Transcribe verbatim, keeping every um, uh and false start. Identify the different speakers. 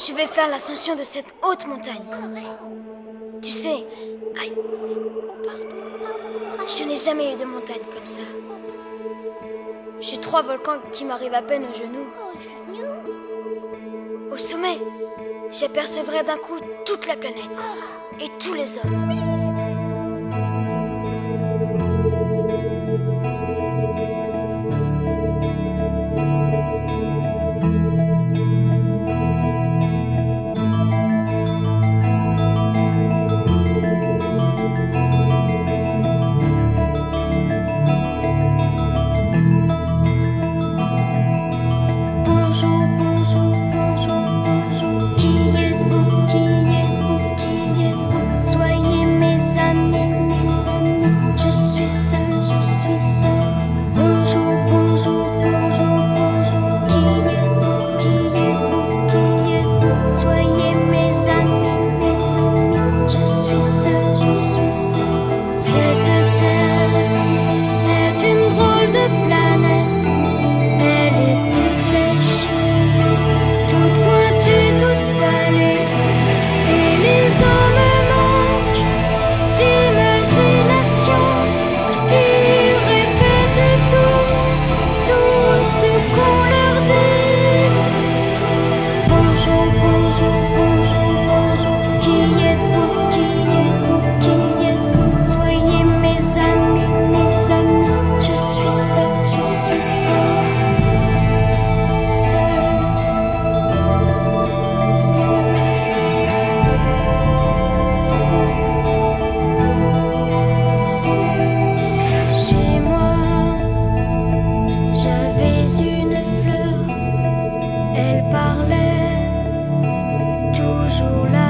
Speaker 1: Je vais faire l'ascension de cette haute montagne. Tu sais, aïe, je n'ai jamais eu de montagne comme ça. J'ai trois volcans qui m'arrivent à peine aux genoux. Au sommet, j'apercevrai d'un coup toute la planète et tous les hommes. Elle parlait toujours là.